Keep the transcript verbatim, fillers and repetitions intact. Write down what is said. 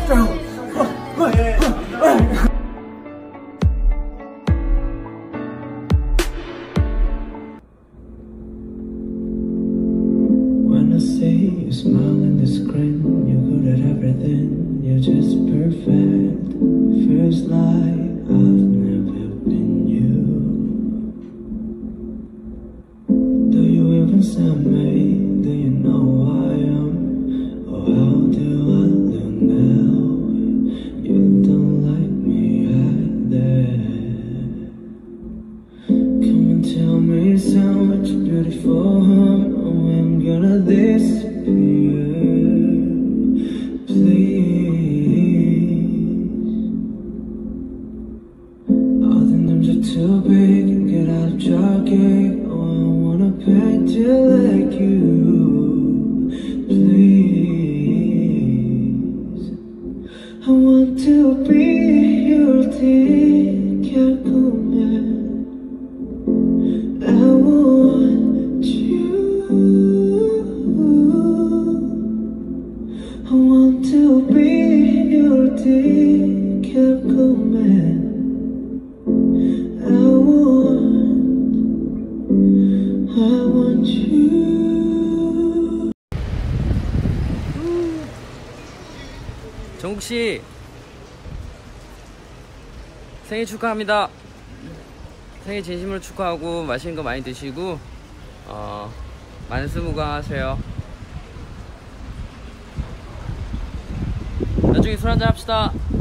When I see you smile in the screen, you're good at everything, you're just perfect. Feels like I've never been you. Do you even see me? Do you know who I am? Or how do I look now? You don't like me either. Come and tell me so much beautiful heart. Oh, I'm gonna disappear. Please. All the names are too big. Get out of jogging. Oh, I wanna paint you like you. Please. I want to be your Decacoman. I want you. I want to be your Decacoman. I want, I want you. 정국씨 생일 축하합니다. 생일 진심으로 축하하고 맛있는 거 많이 드시고 어, 만수무강 하세요. 나중에 술 한잔 합시다.